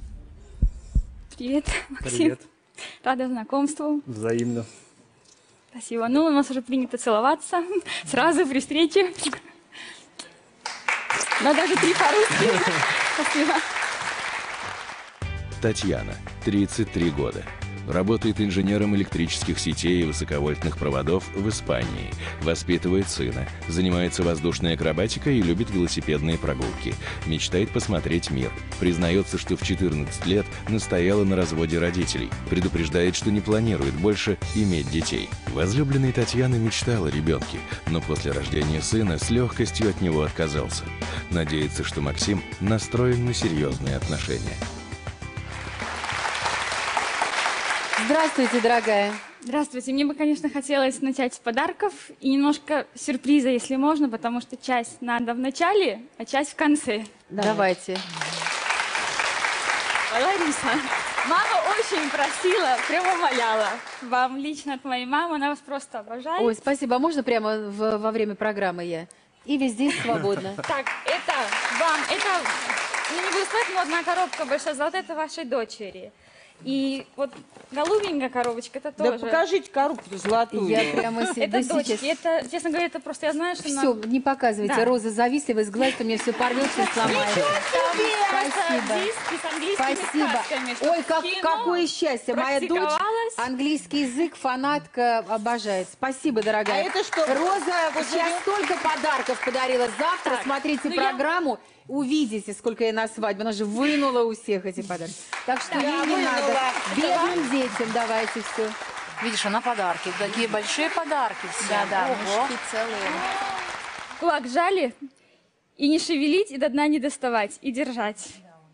Привет, Максим. Привет. Рада знакомству. Взаимно. Спасибо. Ну, у нас уже принято целоваться сразу при встрече. Но даже 3 по-русски. Спасибо. Татьяна, 33 года. Работает инженером электрических сетей и высоковольтных проводов в Испании. Воспитывает сына. Занимается воздушной акробатикой и любит велосипедные прогулки. Мечтает посмотреть мир. Признается, что в 14 лет настояла на разводе родителей. Предупреждает, что не планирует больше иметь детей. Возлюбленный Татьяны мечтал о ребенке, но после рождения сына с легкостью от него отказался. Надеется, что Максим настроен на серьезные отношения. Здравствуйте, дорогая. Здравствуйте. Мне бы, конечно, хотелось начать с подарков и немножко сюрприза, если можно, потому что часть надо в начале, а часть в конце. Давайте. Лариса, мама очень просила, прямо умоляла. Вам лично от моей мамы, она вас просто обожает. Ой, спасибо. А можно прямо во время программы я? И везде свободно. Так, это вам, это, ну, не буду сказать, но одна коробка большая золотая, это вашей дочери. И вот голубенькая коробочка, это тоже. Да покажите коробку золотую. Я прямо себе это дочки, это, честно говоря, это просто я знаю, что все, не показывайте. Да. Роза завистливая, с глаз, что мне все порвется и сломается. Спасибо. Ой, какое счастье. Моя дочь английский язык, фанатка, обожает. Спасибо, дорогая. А это что? Роза сейчас столько подарков подарила. Завтра смотрите программу. Увидите, сколько я на свадьбе. Она же вынула у всех эти подарки. Так что ей не надо. Бедным детям давайте все. Видишь, она подарки. Такие большие подарки все. Да, Ого. мешки целые. кулак жали, и не шевелить, и до дна не доставать, и держать.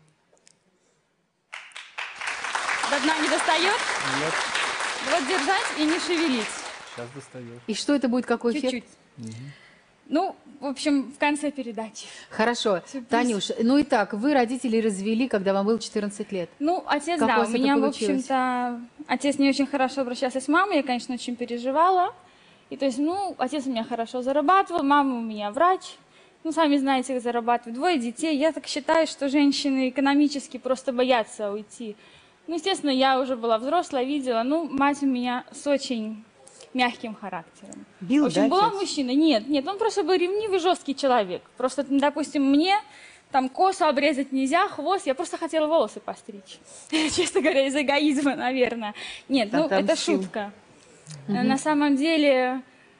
До дна не достает? Нет. Вот держать и не шевелить. Сейчас достает. И что это будет, какой эффект? Чуть-чуть. Ну, в общем, в конце передачи. Хорошо. Сюрприз. Танюш, ну и так, вы родителей развели, когда вам было 14 лет. Ну, отец, Как у да, вас у это меня, в получилось? общем-то, отец не очень хорошо обращался с мамой, я, конечно, очень переживала. И то есть, ну, отец у меня хорошо зарабатывал, мама у меня врач. Ну, сами знаете, как зарабатывают. 2 детей. Я так считаю, что женщины экономически просто боятся уйти. Ну, естественно, я уже была взрослая, видела. Ну, мать у меня с очень мягким характером. Бил, в общем, да, была отец? мужчина. Нет, он просто был ревнивый, жесткий человек. Просто, допустим, мне там косу обрезать нельзя, хвост, я просто хотела волосы постричь. Честно говоря, из эгоизма, наверное. Нет, ну, это шутка. На самом деле,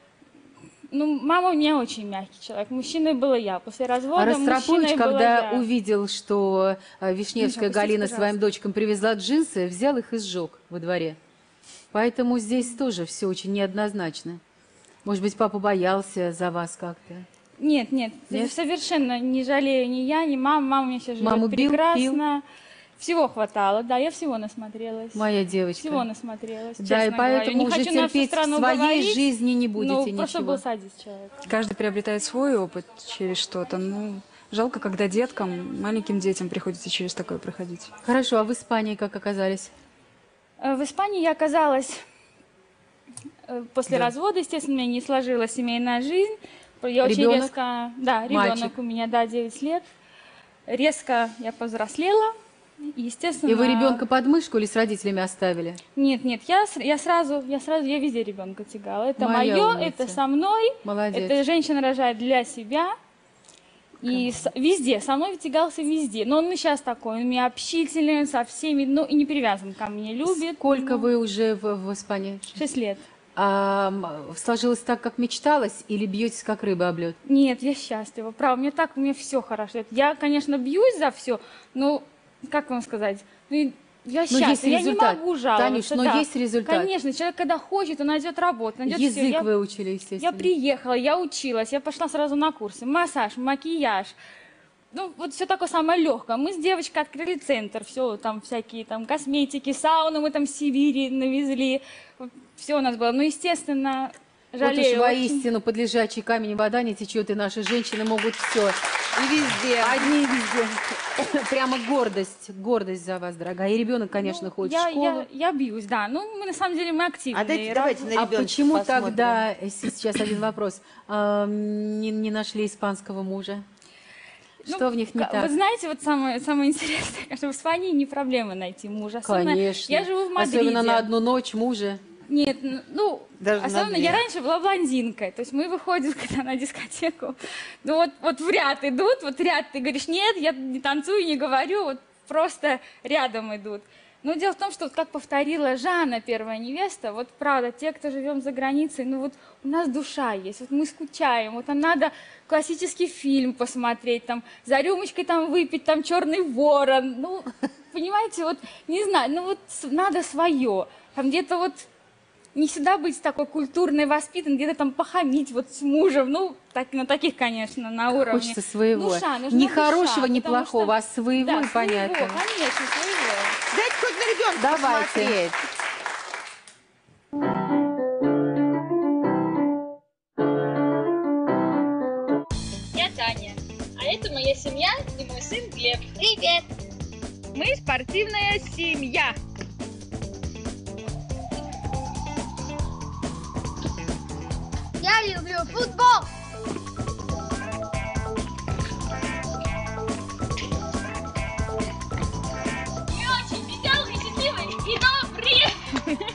ну, мама у меня очень мягкий человек. Мужчиной была я. После развода А Ростропович, мужчиной была когда я. увидел, что Вишневская Миша, Галина простите, своим дочкам привезла джинсы, взял их и сжег во дворе. Поэтому здесь тоже все очень неоднозначно. Может быть, папа боялся за вас как-то? Нет, совершенно не жалею ни я, ни мама. Мама у меня сейчас живет прекрасно. Всего хватало, да, я всего насмотрелась. Моя девочка. Всего насмотрелась, Да, и поэтому уже терпеть в своей жизни не будете ничего. Просто был садист человек. Каждый приобретает свой опыт через что-то. Ну, жалко, когда деткам, маленьким детям приходится через такое проходить. Хорошо, а в Испании как оказались? В Испании я оказалась после развода, естественно, у меня не сложилась семейная жизнь. Я очень Ребенок? резко... Да, Мальчик? ребенок у меня, да, 9 лет. Резко я повзрослела. Естественно... И вы ребенка под мышку или с родителями оставили? Нет, я везде ребенка тягала. Это Моя мое, умница. это со мной. Молодец. Это женщина рожает для себя. И везде, со мной тягался везде. Но он и сейчас такой, он меня общительный, со всеми, ну и не привязан ко мне, любит. Сколько вы уже в Испании? 6 лет. А сложилось так, как мечталось, или бьетесь, как рыба об лед? Нет, я счастлива, правда, у меня все хорошо. Я, конечно, бьюсь за все, но, как вам сказать, ну, я Но счастлива, есть я не результат. могу жаловаться. Танюш, но да. есть результат. Конечно, человек, когда хочет, он найдет работу, найдет Язык все. выучили, естественно. Я приехала, я училась, я пошла сразу на курсы, массаж, макияж. Ну, вот все такое самое легкое. Мы с девочкой открыли центр, все, там всякие там косметики, сауны мы там в Сибири навезли. Все у нас было. Ну, естественно, жалею. Вот уж очень. воистину под лежачий камень вода не течет, и наши женщины могут все. И везде. Одни и везде. Прямо гордость за вас, дорогая. И ребенок, конечно, ходит в школу. Я бьюсь, да. Ну, мы на самом деле мы активные. А давайте на А ребеночка почему посмотрим. тогда, сейчас один вопрос, не нашли испанского мужа? Что в них не так? Вы знаете, вот самое интересное, что в Испании не проблема найти мужа. Особенно Конечно. Я живу в Мадриде. Особенно на одну ночь мужа. Нет, ну, Даже на особенно две. я раньше была блондинкой. То есть мы выходим когда на дискотеку, ну вот в ряд идут, вот ряд, ты говоришь, нет, я не танцую, не говорю, вот просто рядом идут. Но дело в том, что вот как повторила Жанна, первая невеста, вот правда, те, кто живем за границей, ну вот у нас душа есть, вот мы скучаем, вот нам надо классический фильм посмотреть, там, за рюмочкой там выпить, там, «Черный ворон», ну, понимаете, вот, не знаю, ну вот надо свое, там где-то вот не всегда быть такой культурной, воспитанной, где-то там похамить вот с мужем, ну, так, на таких, конечно, на уровне. Хочется своего. Душа, нужна Ни душа, хорошего, ни потому плохого, что- а своего да, и понятно. своего, конечно, своего. Дайте хоть на ребенка Давайте. посмотреть. Я Таня, а это моя семья и мой сын Глеб. Привет! Мы спортивная семья. Я люблю футбол. Мы очень веселые, счастливые и добрые.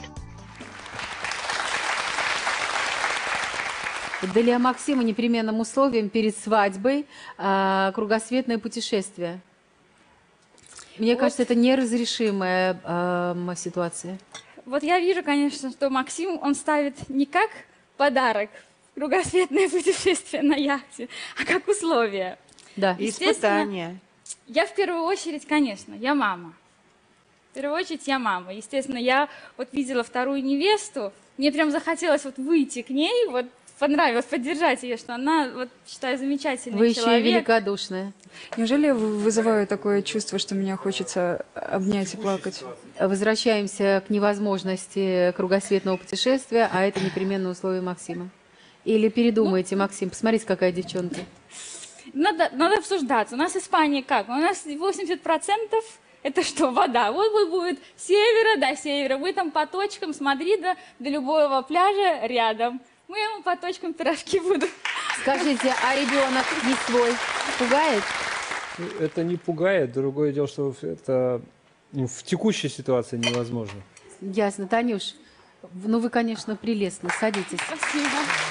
Для Максима непременным условием перед свадьбой кругосветное путешествие. Мне кажется, это неразрешимая ситуация. Вот я вижу, конечно, что Максим, он ставит не как подарок кругосветное путешествие на яхте, а как условие. Да. Естественно, Испытание. Я в первую очередь, конечно, я мама. В первую очередь я мама. Естественно, я вот видела вторую невесту, мне прям захотелось вот выйти к ней, вот понравилось поддержать ее, что она, вот, считаю, замечательный Вы еще и человек. великодушная. Неужели я вызываю такое чувство, что меня хочется обнять и плакать? Возвращаемся к невозможности кругосветного путешествия, а это непременное условие Максима. Или передумайте, Максим, посмотрите, какая девчонка. Надо обсуждаться. У нас Испания как? У нас 80% это что, вода. Вот будет с севера до севера. Вы там по точкам с Мадрида до любого пляжа рядом. Мы ему по точкам пирожки будут. Скажите, а ребенок не свой пугает? Это не пугает. Другое дело, что это в текущей ситуации невозможно. Ясно. Танюш, ну вы, конечно, прелестны. Садитесь. Спасибо.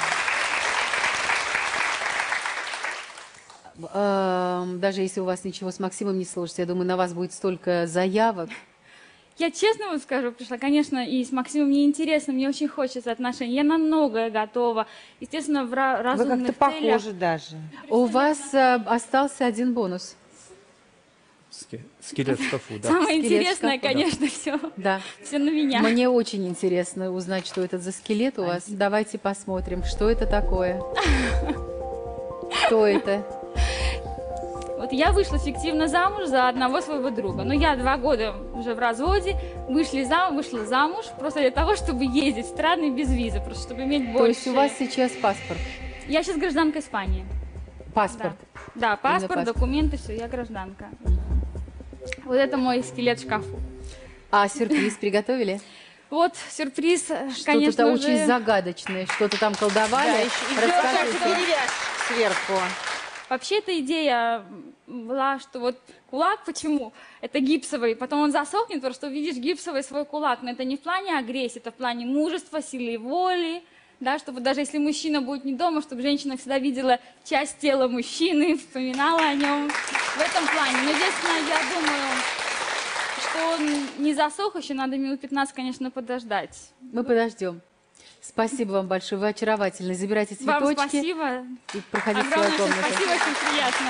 Даже если у вас ничего с Максимом не сложится, я думаю, на вас будет столько заявок. Я честно вам скажу, пришла, конечно, и с Максимом мне интересно, мне очень хочется отношений. Я на многое готова. Естественно, в Вы разумных как-то целях. похожи даже. У вас остался один бонус. Скелет в шкафу, да. Самое Скелет интересное, в шкафу, конечно, все. Да. Все на меня. Мне очень интересно узнать, что это за скелет у вас. Давайте посмотрим, что это такое. Что это? Вот я вышла фиктивно замуж за одного своего друга. Но я 2 года уже в разводе, вышла замуж просто для того, чтобы ездить в страны без визы, просто чтобы иметь больше. То есть у вас сейчас паспорт? Я сейчас гражданка Испании. Паспорт? Да, паспорт, паспорт. документы, все, я гражданка. Вот это мой скелет в шкафу. А сюрприз приготовили? Вот сюрприз, Что-то конечно, там уже... очень загадочное, что-то там колдовали. Да, еще Расскажите. деревяшки сверху. Вообще эта идея была, что вот кулак, почему? Это гипсовый, потом он засохнет, потому что увидишь гипсовый свой кулак. Но это не в плане агрессии, это в плане мужества, силы воли, да, чтобы даже если мужчина будет не дома, чтобы женщина всегда видела часть тела мужчины, вспоминала о нем в этом плане. Но, естественно, я думаю, что он не засох, еще надо минут 15, конечно, подождать. Мы подождем. Спасибо вам большое, вы очаровательны. Забирайте Вам цветочки спасибо. и проходите в свою Огромное комнату. спасибо, очень приятно.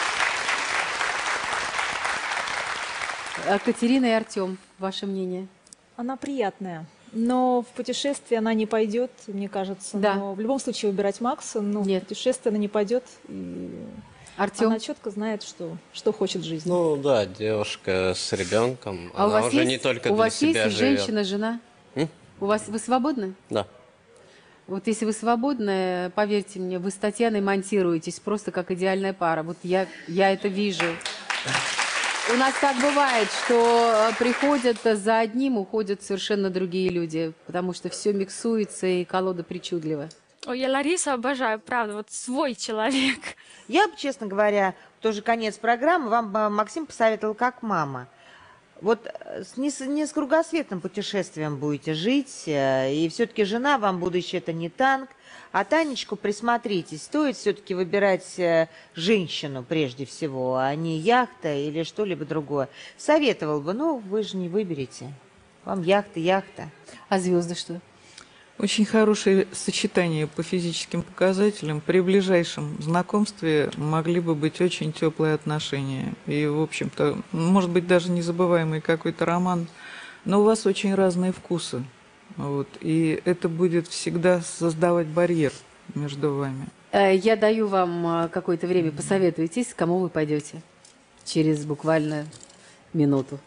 Катерина и Артем, ваше мнение? Она приятная, но в путешествие она не пойдет, мне кажется. Да. Но в любом случае выбирать Макса, но Нет. в путешествие она не пойдет. И Артем? она четко знает, что хочет в жизни. Ну да, девушка с ребенком, А у она вас уже есть, не только у для вас себя есть живет. женщина, жена? М? Вы свободны? Да. Вот если вы свободны, поверьте мне, вы с Татьяной монтируетесь просто как идеальная пара. Вот я это вижу. У нас так бывает, что приходят за одним, уходят совершенно другие люди, потому что все миксуется и колода причудлива. Ой, я Ларису обожаю, правда, вот свой человек. Я бы, честно говоря, тоже конец программы, вам бы Максим посоветовал как мама. Вот не с кругосветным путешествием будете жить, и все-таки жена вам будущее это не танк, а Танечку присмотритесь, стоит все-таки выбирать женщину прежде всего, а не яхта или что-либо другое. Советовал бы, но вы же не выберете. Вам яхта. А звезды что? Очень хорошее сочетание по физическим показателям. При ближайшем знакомстве могли бы быть очень теплые отношения. И, в общем-то, может быть, даже незабываемый какой-то роман. Но у вас очень разные вкусы. Вот, и это будет всегда создавать барьер между вами. Я даю вам какое-то время, посоветуйтесь, к кому вы пойдете через буквально минуту.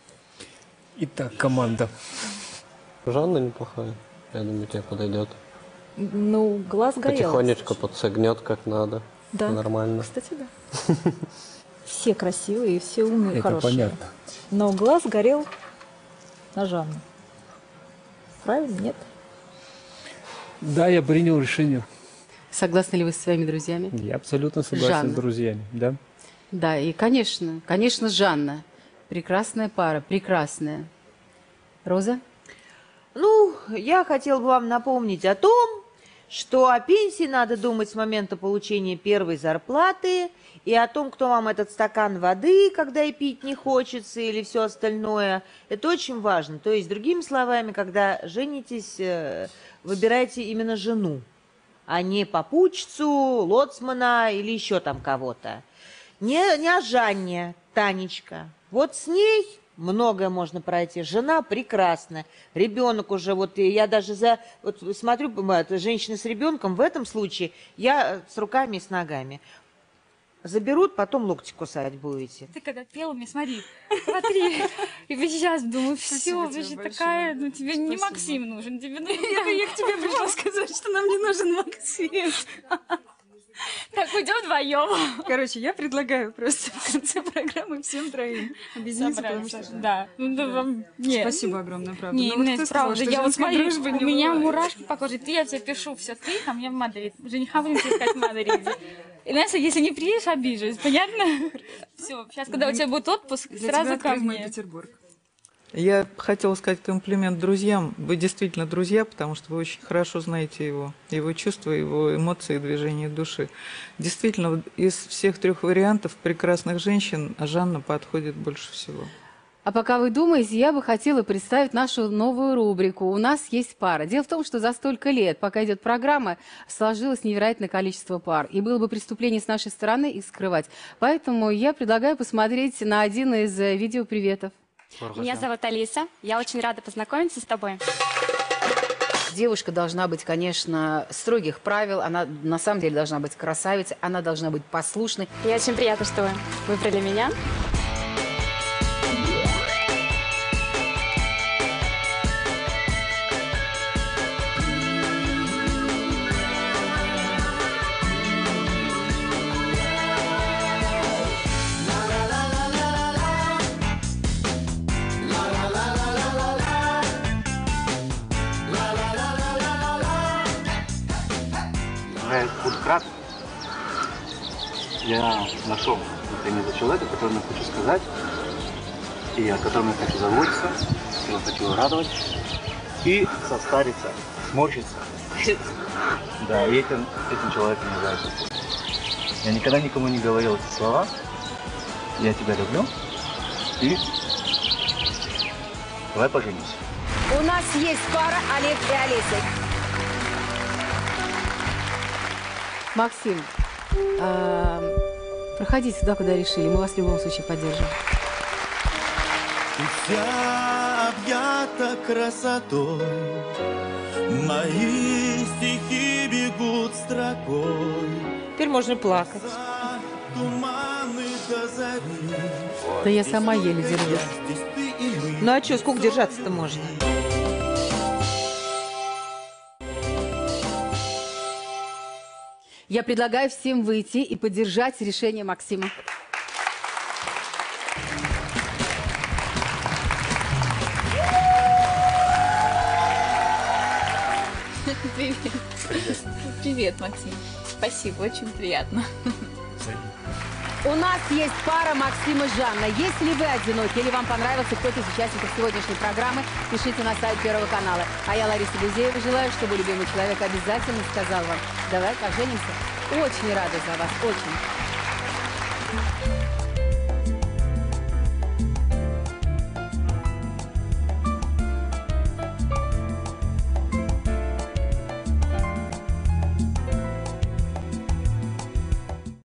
Итак, команда. Жанна неплохая. Я думаю, тебе подойдет. Ну, глаз горел. Потихонечку подсогнет как надо. Да. Нормально. Кстати, да. Все красивые, все умные, Это хорошие. понятно. Но глаз горел на Жанну. Правильно? Нет? Да, я принял решение. Согласны ли вы со своими друзьями? Я абсолютно согласен Жанна. с друзьями, да. Да, и, конечно, Жанна. Прекрасная пара, прекрасная. Роза? Ну, я хотела бы вам напомнить о том, что о пенсии надо думать с момента получения первой зарплаты, и о том, кто вам этот стакан воды, когда и пить не хочется, или все остальное. Это очень важно. То есть, другими словами, когда женитесь, выбирайте именно жену, а не попутчицу, лоцмана или еще там кого-то. Не о Жанне, Танечка. Вот с ней многое можно пройти. Жена прекрасная, ребенок уже, вот я даже вот смотрю, женщина с ребенком, в этом случае я с руками и с ногами. Заберут, потом локти кусать будете. Ты когда пела мне, смотри, и вот сейчас думаю, все, ты же такая, ну тебе не Максим нужен, тебе нужен. Я к тебе пришла сказать, что нам не нужен Максим. Так, уйдем вдвоем. Короче, я предлагаю просто в конце программы всем троим объединиться, потому что... Да. Спасибо огромное, правда. Нет, правда, я вот смотрю, у не меня бывает. мурашки по коже. Я тебе пишу, все, ты, там я в Мадриде. Жениха будем искать в Мадриде. И, знаешь, если не приедешь, обижусь, понятно? Все, сейчас, когда у тебя будет отпуск, Для сразу тебя ко открыт мой мне. Петербург. Я хотела сказать комплимент друзьям. Вы действительно друзья, потому что вы очень хорошо знаете его чувства, его эмоции, движения души. Действительно, вот из всех трех вариантов прекрасных женщин Жанна подходит больше всего. А пока вы думаете, я бы хотела представить нашу новую рубрику «У нас есть пара». Дело в том, что за столько лет, пока идет программа, сложилось невероятное количество пар. И было бы преступление с нашей стороны их скрывать. Поэтому я предлагаю посмотреть на один из видеоприветов. Меня зовут Алиса. Я очень рада познакомиться с тобой. Девушка должна быть, конечно, строгих правил. Она на самом деле должна быть красавицей. Она должна быть послушной. Мне очень приятно, что вы выбрали меня. Буду кратко. Я нашел наконец человека, которому я хочу сказать, и о котором я хочу заботиться, я хочу его радовать, и состариться, сморщиться. Да, и этим человеком является. Я никогда никому не говорил эти слова. Я тебя люблю, и давай поженимся. У нас есть пара Олег и Олеся. Максим, проходите туда, куда решили. Мы вас в любом случае поддержим. Вся объята красотой, мои стихи бегут строкой. Теперь можно плакать. Туманы до зари. Да я сама еле держусь. Ну а что, сколько держаться-то можно? Я предлагаю всем выйти и поддержать решение Максима. Привет. Привет, Максим. Спасибо, очень приятно. У нас есть пара Максим и Жанна. Если вы одиноки или вам понравился кто-то из участников сегодняшней программы, пишите на сайт Первого канала. А я, Лариса Гузеева, желаю, чтобы любимый человек обязательно сказал вам: давай поженимся. Очень рада за вас, очень.